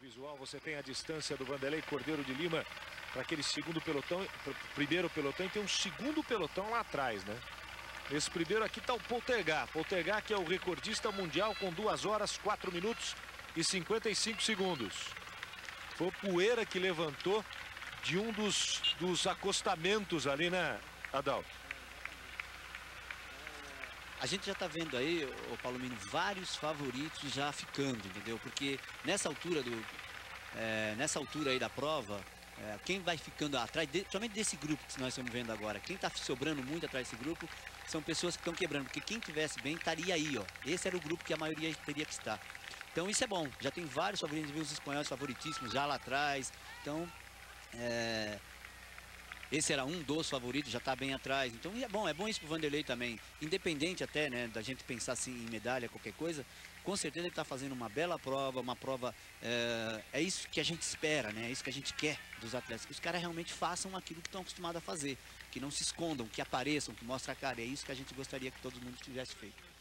visual, você tem a distância do Vanderlei Cordeiro de Lima para aquele segundo pelotão, primeiro pelotão, e tem um segundo pelotão lá atrás, né? Esse primeiro aqui está o Poltergar. Poltergar, que é o recordista mundial com 2 horas, 4 minutos e 55 segundos. Foi o Poeira que levantou de um dos acostamentos ali, né, Adalto? A gente já está vendo aí, o Paulo Mino, vários favoritos já ficando, entendeu? Porque nessa altura aí da prova, quem vai ficando atrás, somente desse grupo que nós estamos vendo agora, quem está sobrando muito atrás desse grupo, são pessoas que estão quebrando, porque quem tivesse bem estaria aí, ó. Esse era o grupo que a maioria teria que estar. Então isso é bom, já tem vários favoritos, viu os espanhóis favoritíssimos já lá atrás. Então, esse era um dos favoritos, já está bem atrás. Então é bom isso para o Vanderlei também. Independente até, né, da gente pensar assim em medalha, qualquer coisa, com certeza ele está fazendo uma bela prova, uma prova... É isso que a gente espera, né? É isso que a gente quer dos atletas, que os caras realmente façam aquilo que estão acostumados a fazer, que não se escondam, que apareçam, que mostrem a cara. É isso que a gente gostaria que todo mundo tivesse feito.